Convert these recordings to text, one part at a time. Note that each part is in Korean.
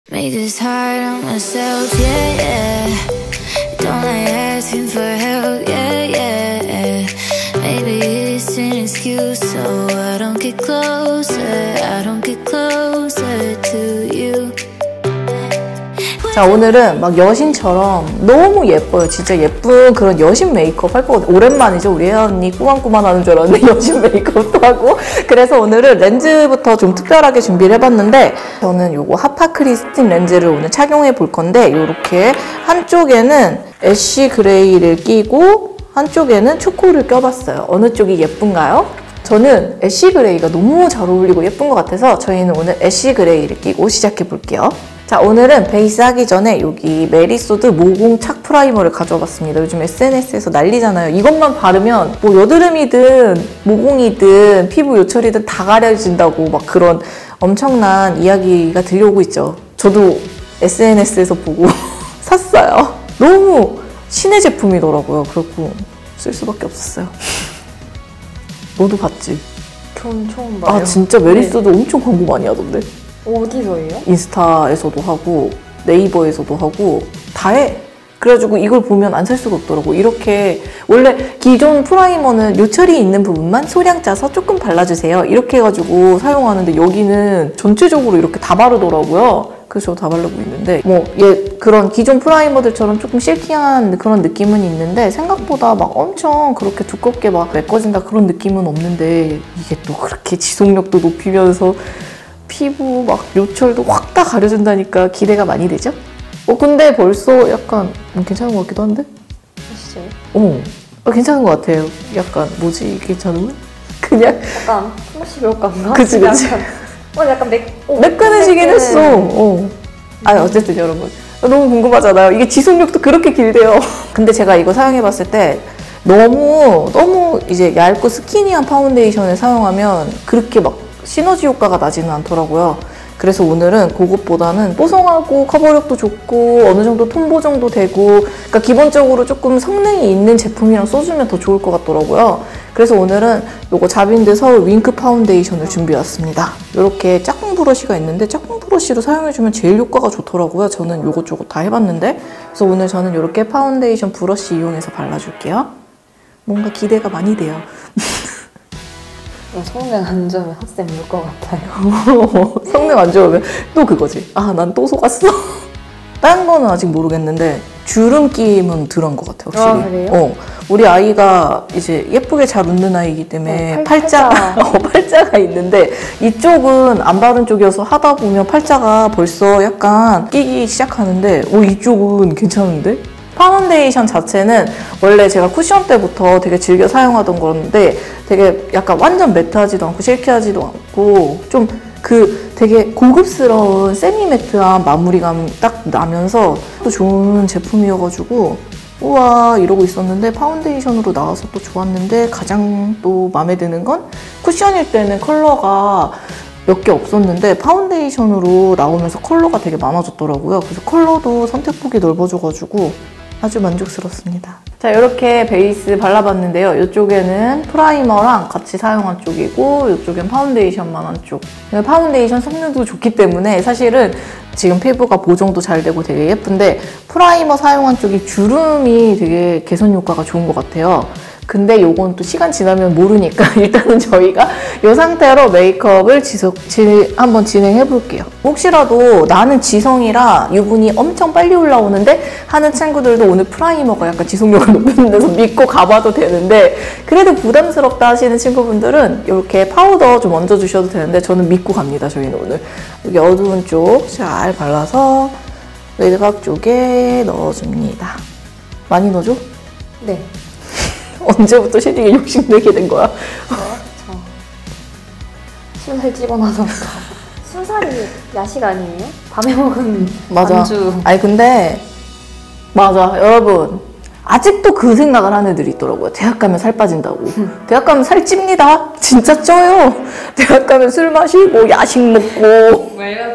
Make this hard on myself, yeah, yeah. Don't like asking for help, yeah, yeah. Maybe it's an excuse so I don't get closer, I don't get closer to you. 자, 오늘은 막 여신처럼 너무 예뻐요. 진짜 예쁜 그런 여신 메이크업 할 거거든요. 오랜만이죠. 우리 혜연 언니 꾸만꾸만 하는 줄 알았는데 여신 메이크업도 하고. 그래서 오늘은 렌즈부터 좀 특별하게 준비를 해봤는데, 저는 요거 하파크리 스틱 렌즈를 오늘 착용해 볼 건데, 요렇게 한쪽에는 애쉬 그레이를 끼고 한쪽에는 초코를 껴봤어요. 어느 쪽이 예쁜가요? 저는 애쉬 그레이가 너무 잘 어울리고 예쁜 것 같아서 저희는 오늘 애쉬 그레이를 끼고 시작해 볼게요. 자, 오늘은 베이스 하기 전에 여기 메리소드 모공 착 프라이머를 가져와 봤습니다. 요즘 SNS에서 난리잖아요. 이것만 바르면 뭐 여드름이든 모공이든 피부 요철이든 다 가려진다고 막 그런 엄청난 이야기가 들려오고 있죠. 저도 SNS에서 보고 샀어요. 너무 신의 제품이더라고요. 그렇고 쓸 수밖에 없었어요. 너도 봤지? 전 처음 봐요. 아, 진짜 메리소드 엄청 광고 많이 하던데. 어디서예요? 인스타에서도 하고 네이버에서도 하고 다 해. 그래가지고 이걸 보면 안 살 수가 없더라고. 이렇게 원래 기존 프라이머는 요철이 있는 부분만 소량 짜서 조금 발라주세요. 이렇게 해가지고 사용하는데 여기는 전체적으로 이렇게 다 바르더라고요. 그래서 저 다 바르고 있는데 뭐 그런 기존 프라이머들처럼 조금 실키한 그런 느낌은 있는데 생각보다 막 엄청 그렇게 두껍게 막 메꿔진다 그런 느낌은 없는데 이게 또 그렇게 지속력도 높이면서 피부 막 요철도 확 다 가려준다니까 기대가 많이 되죠? 근데 벌써 약간 괜찮은 것 같기도 한데? 진짜요? 괜찮은 것 같아요. 약간 뭐지 괜찮으면? 그냥 약간 플러시 효과인가? 그치. 약간 매끈해지긴 했어. 어쨌든 여러분 너무 궁금하잖아요. 이게 지속력도 그렇게 길대요. 근데 제가 이거 사용해봤을 때 너무 이제 얇고 스키니한 파운데이션을 사용하면 그렇게 막 시너지 효과가 나지는 않더라고요. 그래서 오늘은 그것보다는 뽀송하고 커버력도 좋고 어느 정도 톤 보정도 되고, 그러니까 기본적으로 조금 성능이 있는 제품이랑 써주면 더 좋을 것 같더라고요. 그래서 오늘은 요거 자빈드 서울 윙크 파운데이션을 준비해왔습니다. 이렇게 짝꿍 브러쉬가 있는데 짝꿍 브러쉬로 사용해주면 제일 효과가 좋더라고요. 저는 요것저것 다 해봤는데. 그래서 오늘 저는 이렇게 파운데이션 브러쉬 이용해서 발라줄게요. 뭔가 기대가 많이 돼요. 성능 안 좋으면 핫쌤 울 것 같아요. 성능 안 좋으면 또 그거지. 난 또 속았어. 다른 거는 아직 모르겠는데 주름김은 덜한 것 같아, 확실히. 그래요? 우리 아이가 이제 예쁘게 잘 웃는 아이이기 때문에 팔자가 있는데 이쪽은 안 바른 쪽이어서 하다 보면 팔자가 벌써 약간 끼기 시작하는데 이쪽은 괜찮은데? 파운데이션 자체는 원래 제가 쿠션 때부터 되게 즐겨 사용하던 건데 되게 약간 완전 매트하지도 않고 실키하지도 않고 좀 되게 고급스러운 세미매트한 마무리감 딱 나면서 또 좋은 제품이어가지고 우와 이러고 있었는데 파운데이션으로 나와서 또 좋았는데 가장 또 마음에 드는 건 쿠션일 때는 컬러가 몇 개 없었는데 파운데이션으로 나오면서 컬러가 되게 많아졌더라고요. 그래서 컬러도 선택폭이 넓어져가지고 아주 만족스럽습니다. 자, 이렇게 베이스 발라봤는데요. 이쪽에는 프라이머랑 같이 사용한 쪽이고 이쪽엔 파운데이션만 한 쪽. 파운데이션 성능도 좋기 때문에 사실은 지금 피부가 보정도 잘 되고 되게 예쁜데 프라이머 사용한 쪽이 주름이 되게 개선 효과가 좋은 것 같아요. 근데 요건 또 시간 지나면 모르니까 일단은 저희가 이 상태로 메이크업을 한번 진행해 볼게요. 혹시라도 나는 지성이라 유분이 엄청 빨리 올라오는데 하는 친구들도 오늘 프라이머가 약간 지속력을 높이는 데서 믿고 가봐도 되는데 그래도 부담스럽다 하시는 친구분들은 이렇게 파우더 좀 얹어주셔도 되는데 저는 믿고 갑니다. 저희는 오늘 여기 어두운 쪽 잘 발라서 외곽 쪽에 넣어줍니다. 많이 넣어줘? 네. 언제부터 쉐딩에 욕심내게 된 거야? 순살 집어넣어서부터. 순살이 야식 아니에요? 밤에 먹은 맞아. 안주. 아니 근데 맞아 여러분 아직도 그 생각을 하는 애들이 있더라고요. 대학 가면 살 빠진다고. 대학 가면 살 찝니다. 진짜 쪄요. 대학 가면 술 마시고 야식 먹고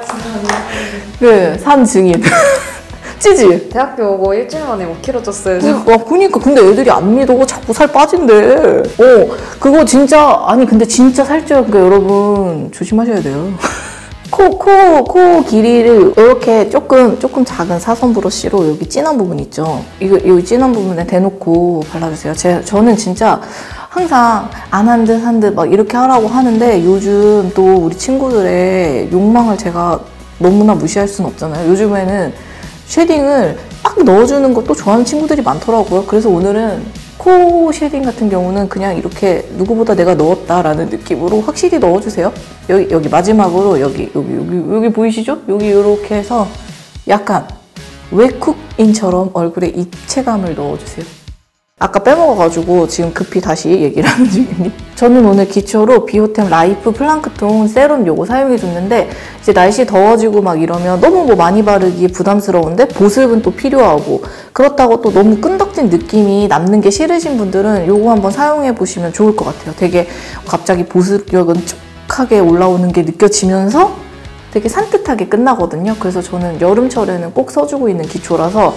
산 증인. 찌지? 대학교 오고 일주일 만에 5kg 쪘어요. 그니까 근데 애들이 안 믿어. 자꾸 살 빠진대. 그거 진짜 근데 진짜 살쪄요. 그러니까 여러분 조심하셔야 돼요. 코 길이를 이렇게 조금 작은 사선 브러쉬로 여기 진한 부분 있죠? 이 진한 부분에 대놓고 발라주세요. 저는 진짜 항상 안 한 듯 한 듯 막 이렇게 하라고 하는데 요즘 또 우리 친구들의 욕망을 제가 너무나 무시할 수는 없잖아요. 요즘에는 쉐딩을 막 넣어주는 것도 좋아하는 친구들이 많더라고요. 그래서 오늘은 코 쉐딩 같은 경우는 그냥 이렇게 누구보다 내가 넣었다라는 느낌으로 확실히 넣어주세요. 여기 마지막으로 여기 보이시죠? 여기 이렇게 해서 약간 웨쿡인처럼 얼굴에 입체감을 넣어주세요. 아까 빼먹어가지고 지금 급히 다시 얘기를 하는 중입니다. 저는 오늘 기초로 비오템 라이프 플랑크톤 세럼 요거 사용해줬는데 이제 날씨 더워지고 막 이러면 너무 뭐 많이 바르기 부담스러운데 보습은 또 필요하고 그렇다고 또 너무 끈덕진 느낌이 남는 게 싫으신 분들은 요거 한번 사용해보시면 좋을 것 같아요. 되게 갑자기 보습력은 쭉 올라오는 게 느껴지면서 되게 산뜻하게 끝나거든요. 그래서 저는 여름철에는 꼭 써주고 있는 기초라서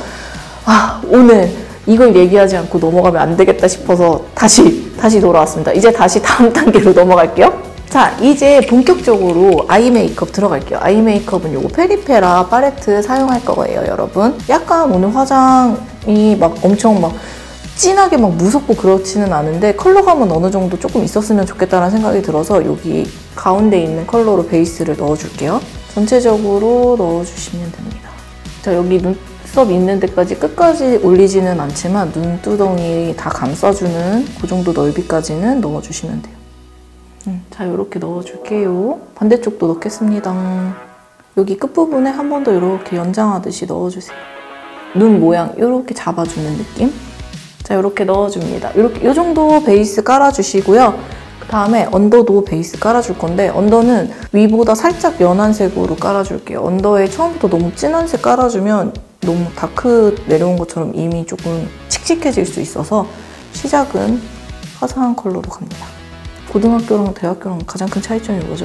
오늘 이걸 얘기하지 않고 넘어가면 안 되겠다 싶어서 다시 돌아왔습니다. 이제 다시 다음 단계로 넘어갈게요. 자, 이제 본격적으로 아이 메이크업 들어갈게요. 아이 메이크업은 요거 페리페라 팔레트 사용할 거예요, 여러분. 약간 오늘 화장이 막 엄청 막 진하게 막 무섭고 그렇지는 않은데 컬러감은 어느 정도 조금 있었으면 좋겠다는 생각이 들어서 여기 가운데 있는 컬러로 베이스를 넣어줄게요. 전체적으로 넣어주시면 됩니다. 자, 여기 눈썹 있는 데까지 끝까지 올리지는 않지만 눈두덩이 다 감싸주는 그 정도 넓이까지는 넣어주시면 돼요. 자, 이렇게 넣어줄게요. 반대쪽도 넣겠습니다. 여기 끝부분에 한 번 더 이렇게 연장하듯이 넣어주세요. 눈 모양 이렇게 잡아주는 느낌? 자, 이렇게 넣어줍니다. 이 정도 베이스 깔아주시고요. 그 다음에 언더도 베이스 깔아줄 건데 언더는 위보다 살짝 연한 색으로 깔아줄게요. 언더에 처음부터 너무 진한 색 깔아주면 너무 다크 내려온 것처럼 이미 조금 칙칙해질 수 있어서 시작은 화사한 컬러로 갑니다. 고등학교랑 대학교랑 가장 큰 차이점이 뭐죠?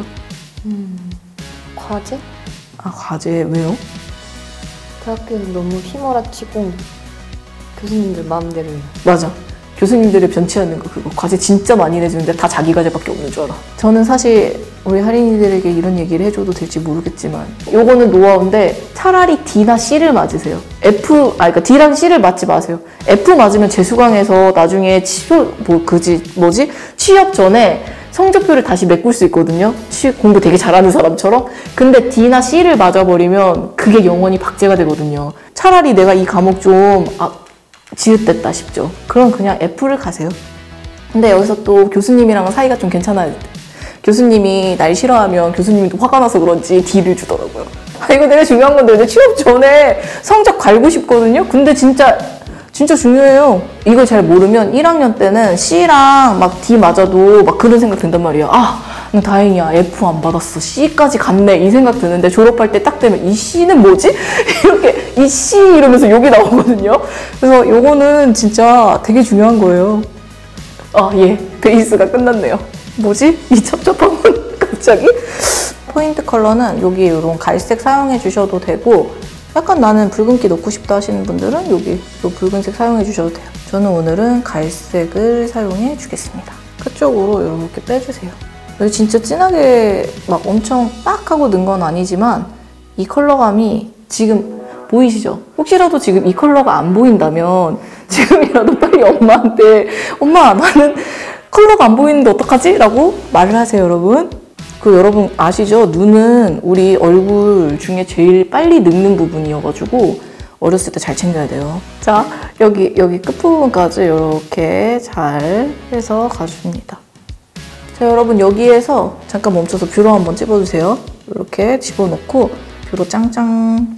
과제? 과제 왜요? 대학교는 너무 휘몰아치고 교수님들 마음대로 해요. 맞아. 교수님들의 변치 않는 거 그거 과제 진짜 많이 내주는데 다 자기 과제밖에 없는 줄 알아. 저는 사실 우리 할인이들에게 이런 얘기를 해줘도 될지 모르겠지만 요거는 노하우인데 차라리 D나 C를 맞으세요. 그러니까 D랑 C를 맞지 마세요. F 맞으면 재수강해서 나중에 취업 전에 성적표를 다시 메꿀 수 있거든요. 공부 되게 잘하는 사람처럼. 근데 D나 C를 맞아버리면 그게 영원히 박제가 되거든요. 차라리 내가 이 과목 좀 지읒됐다 싶죠. 그럼 그냥 F를 가세요. 근데 여기서 또 교수님이랑 사이가 좀 괜찮아야 돼. 교수님이 날 싫어하면 교수님도 화가 나서 그런지 D를 주더라고요. 이거 되게 중요한 건데 이제 취업 전에 성적 갈고 싶거든요. 근데 진짜 중요해요. 이걸 잘 모르면 1학년 때는 C랑 막 D 맞아도 막 그런 생각 든단 말이야. 다행이야. F 안 받았어. C까지 갔네. 이 생각 드는데 졸업할 때 딱 되면 이 C는 뭐지? 이렇게 이 C 이러면서 욕이 나오거든요. 그래서 요거는 진짜 되게 중요한 거예요. 예. 베이스가 끝났네요. 뭐지? 이 첩첩한 건 갑자기? 포인트 컬러는 여기 이런 갈색 사용해 주셔도 되고 약간 나는 붉은기 넣고 싶다 하시는 분들은 여기 이 붉은색 사용해 주셔도 돼요. 저는 오늘은 갈색을 사용해 주겠습니다. 끝쪽으로 이렇게 빼주세요. 여기 진짜 진하게 막 엄청 빡 하고 넣은 건 아니지만 이 컬러감이 지금 보이시죠? 혹시라도 지금 이 컬러가 안 보인다면 지금이라도 빨리 엄마한테 엄마 나는 컬러가 안 보이는데 어떡하지? 라고 말을 하세요, 여러분. 여러분 아시죠? 눈은 우리 얼굴 중에 제일 빨리 늙는 부분이어가지고 어렸을 때 잘 챙겨야 돼요. 자, 여기 끝부분까지 이렇게 잘 해서 가줍니다. 자, 여러분 여기에서 잠깐 멈춰서 뷰러 한번 찝어주세요. 이렇게 집어넣고 뷰러 짱짱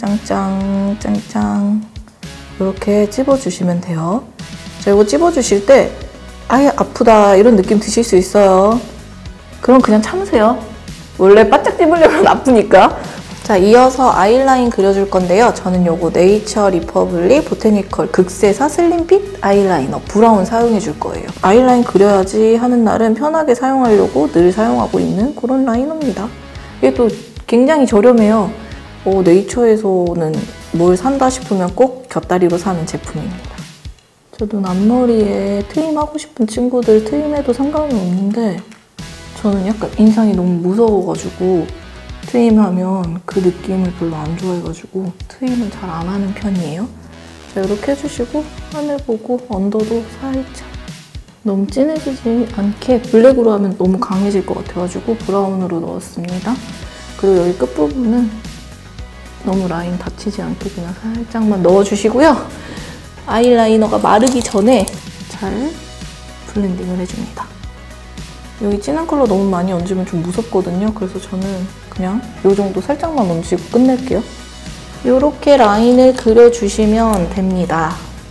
이렇게 찝어주시면 돼요. 자, 이거 찝어주실 때 아예 아프다 이런 느낌 드실 수 있어요. 그럼 그냥 참으세요. 원래 바짝 찝으려면 아프니까. 자, 이어서 아이라인 그려줄 건데요. 저는 요거 네이처 리퍼블릭 보테니컬 극세사 슬림핏 아이라이너 브라운 사용해 줄 거예요. 아이라인 그려야지 하는 날은 편하게 사용하려고 늘 사용하고 있는 그런 라이너입니다. 이게 또 굉장히 저렴해요. 네이처에서는 뭘 산다 싶으면 꼭 곁다리로 사는 제품입니다. 저도 앞머리에 트림하고 싶은 친구들 트림해도 상관은 없는데 저는 약간 인상이 너무 무서워가지고 트임하면 그 느낌을 별로 안 좋아해가지고 트임은 잘 안 하는 편이에요. 자, 이렇게 해주시고 하늘 보고 언더도 살짝 너무 진해지지 않게 블랙으로 하면 너무 강해질 것 같아가지고 브라운으로 넣었습니다. 그리고 여기 끝부분은 너무 라인 닫히지 않게 그냥 살짝만 넣어주시고요. 아이라이너가 마르기 전에 잘 블렌딩을 해줍니다. 여기 진한 컬러 너무 많이 얹으면 좀 무섭거든요. 그래서 저는 그냥 이 정도 살짝만 얹고 끝낼게요. 이렇게 라인을 그려주시면 됩니다.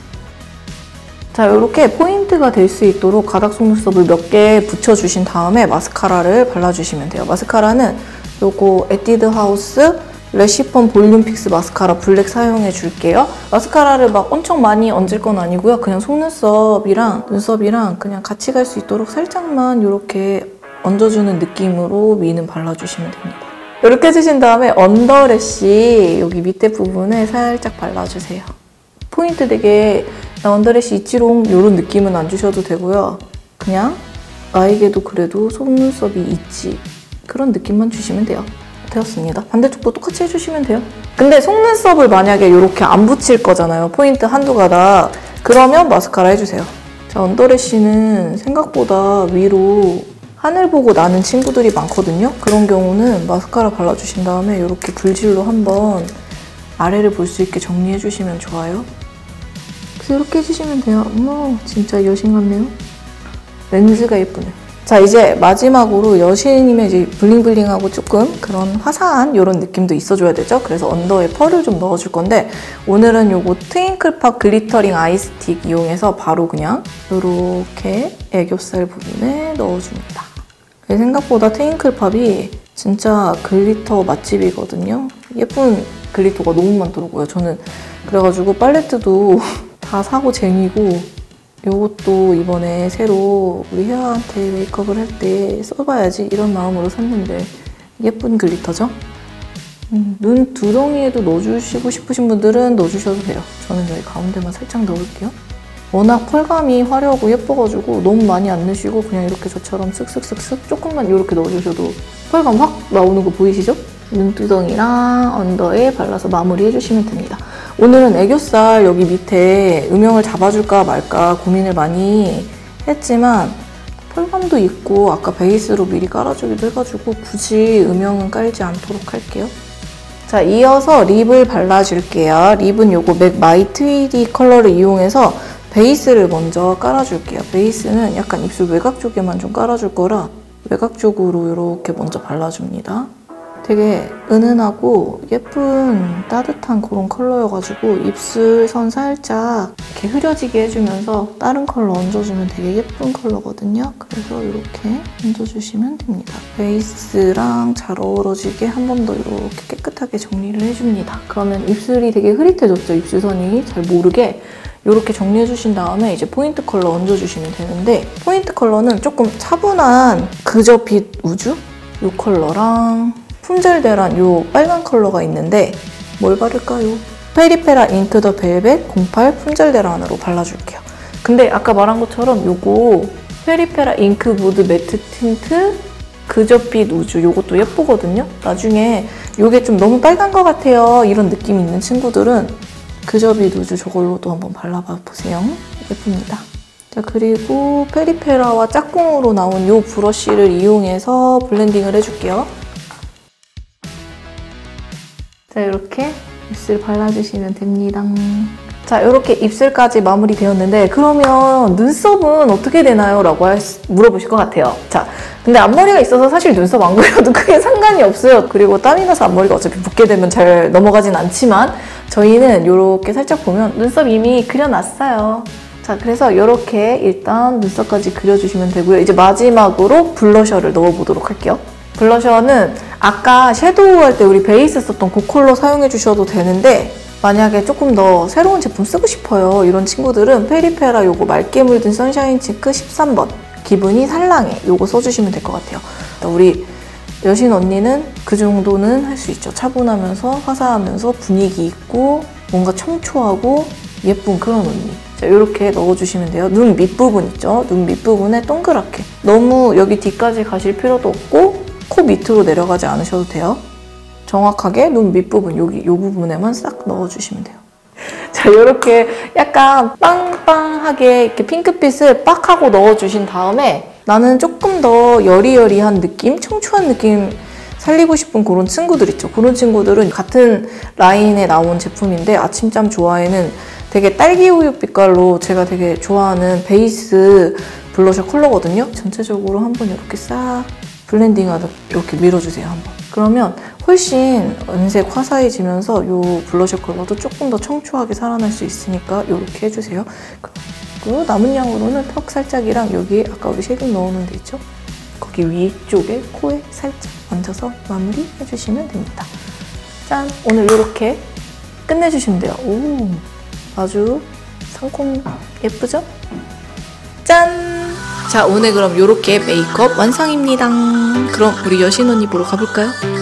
자, 이렇게 포인트가 될 수 있도록 가닥 속눈썹을 몇 개 붙여주신 다음에 마스카라를 발라주시면 돼요. 마스카라는 요거 에뛰드 하우스 래쉬펌 볼륨 픽스 마스카라 블랙 사용해 줄게요. 마스카라를 막 엄청 많이 얹을 건 아니고요. 그냥 속눈썹이랑 눈썹이랑 그냥 같이 갈 수 있도록 살짝만 이렇게 얹어주는 느낌으로 미는 발라주시면 됩니다. 이렇게 해주신 다음에 언더래쉬 여기 밑에 부분에 살짝 발라주세요. 포인트 되게 나 언더래쉬 있지롱 이런 느낌은 안 주셔도 되고요. 그냥 나에게도 그래도 속눈썹이 있지 그런 느낌만 주시면 돼요. 되었습니다. 반대쪽도 똑같이 해주시면 돼요. 근데 속눈썹을 만약에 이렇게 안 붙일 거잖아요. 포인트 한두 가닥. 그러면 마스카라 해주세요. 자, 언더래쉬는 생각보다 위로 하늘 보고 나는 친구들이 많거든요. 그런 경우는 마스카라 발라주신 다음에 이렇게 굴질로 한번 아래를 볼 수 있게 정리해주시면 좋아요. 그래서 이렇게 해주시면 돼요. 어머, 진짜 여신 같네요. 렌즈가 예쁘네. 자, 이제 마지막으로 여신이면 이제 블링블링하고 조금 그런 화사한 이런 느낌도 있어줘야 되죠. 그래서 언더에 펄을 좀 넣어줄 건데 오늘은 요거 트윙클팝 글리터링 아이스틱 이용해서 바로 그냥 이렇게 애교살 부분에 넣어줍니다. 생각보다 트윙클팝이 진짜 글리터 맛집이거든요. 예쁜 글리터가 너무 많더라고요. 저는 그래가지고 팔레트도 다 사고 쟁이고 이것도 이번에 새로 우리 혜아한테 메이크업을 할 때 써봐야지 이런 마음으로 샀는데 예쁜 글리터죠? 눈 두덩이에도 넣어주시고 싶으신 분들은 넣어주셔도 돼요. 저는 여기 가운데만 살짝 넣을게요. 워낙 펄감이 화려하고 예뻐가지고 너무 많이 안 넣으시고 그냥 이렇게 저처럼 쓱쓱쓱쓱 조금만 이렇게 넣어주셔도 펄감 확 나오는 거 보이시죠? 눈두덩이랑 언더에 발라서 마무리해주시면 됩니다. 오늘은 애교살 여기 밑에 음영을 잡아줄까 말까 고민을 많이 했지만 펄감도 있고 아까 베이스로 미리 깔아주기도 해가지고 굳이 음영은 깔지 않도록 할게요. 자, 이어서 립을 발라줄게요. 립은 요거 맥 마이 트위디 컬러를 이용해서 베이스를 먼저 깔아줄게요. 베이스는 약간 입술 외곽 쪽에만 좀 깔아줄 거라 외곽 쪽으로 이렇게 먼저 발라줍니다. 되게 은은하고 예쁜 따뜻한 그런 컬러여가지고 입술선 살짝 이렇게 흐려지게 해주면서 다른 컬러 얹어주면 되게 예쁜 컬러거든요. 그래서 이렇게 얹어주시면 됩니다. 베이스랑 잘 어우러지게 한 번 더 이렇게 깨끗하게 정리를 해줍니다. 그러면 입술이 되게 흐릿해졌죠? 입술선이 잘 모르게 이렇게 정리해주신 다음에 이제 포인트 컬러 얹어주시면 되는데 포인트 컬러는 조금 차분한 그저 빛 우주? 이 컬러랑 품절대란 요 빨간 컬러가 있는데 뭘 바를까요? 페리페라 잉크 더 벨벳 08 품절대란으로 발라줄게요. 근데 아까 말한 것처럼 요거 페리페라 잉크 무드 매트 틴트 그저빛 우주 요것도 예쁘거든요. 나중에 요게 좀 너무 빨간 것 같아요 이런 느낌 있는 친구들은 그저빛 우주 저걸로도 한번 발라봐 보세요. 예쁩니다. 자, 그리고 페리페라와 짝꿍으로 나온 요 브러쉬를 이용해서 블렌딩을 해줄게요. 자, 이렇게 입술 발라주시면 됩니다. 자, 이렇게 입술까지 마무리되었는데 그러면 눈썹은 어떻게 되나요? 라고 물어보실 것 같아요. 자, 근데 앞머리가 있어서 사실 눈썹 안 그려도 크게 상관이 없어요. 그리고 땀이 나서 앞머리가 어차피 붓게 되면 잘 넘어가진 않지만 저희는 이렇게 살짝 보면 눈썹 이미 그려놨어요. 자, 그래서 이렇게 일단 눈썹까지 그려주시면 되고요. 이제 마지막으로 블러셔를 넣어보도록 할게요. 블러셔는 아까 섀도우 할 때 우리 베이스 썼던 그 컬러 사용해 주셔도 되는데 만약에 조금 더 새로운 제품 쓰고 싶어요 이런 친구들은 페리페라 요거 맑게 물든 선샤인 치크 13번 기분이 살랑해 요거 써주시면 될 것 같아요. 우리 여신 언니는 그 정도는 할 수 있죠. 차분하면서 화사하면서 분위기 있고 뭔가 청초하고 예쁜 그런 언니. 자, 이렇게 넣어주시면 돼요. 눈 밑부분 있죠? 눈 밑부분에 동그랗게 너무 여기 뒤까지 가실 필요도 없고 코 밑으로 내려가지 않으셔도 돼요. 정확하게 눈 밑부분, 여기 이 부분에만 싹 넣어주시면 돼요. 자, 이렇게 약간 빵빵하게 이렇게 핑크빛을 빡 하고 넣어주신 다음에 나는 조금 더 여리여리한 느낌, 청초한 느낌 살리고 싶은 그런 친구들 있죠. 그런 친구들은 같은 라인에 나온 제품인데 아침잠 좋아에는 되게 딸기우유 빛깔로 제가 되게 좋아하는 베이스 블러셔 컬러거든요. 전체적으로 한번 이렇게 싹 블렌딩하듯 이렇게 밀어주세요. 한번. 그러면 훨씬 은색 화사해지면서 이 블러셔 컬러도 조금 더 청초하게 살아날 수 있으니까 이렇게 해주세요. 그리고 남은 양으로는 턱 살짝이랑 여기 아까 우리 쉐딩 넣어놓은 데 있죠? 거기 위쪽에 코에 살짝 얹어서 마무리 해주시면 됩니다. 짠! 오늘 이렇게 끝내주시면 돼요. 오, 아주 상콤 예쁘죠? 짠! 자, 오늘 그럼 이렇게 메이크업 완성입니다. 그럼 우리 여신 언니 보러 가볼까요?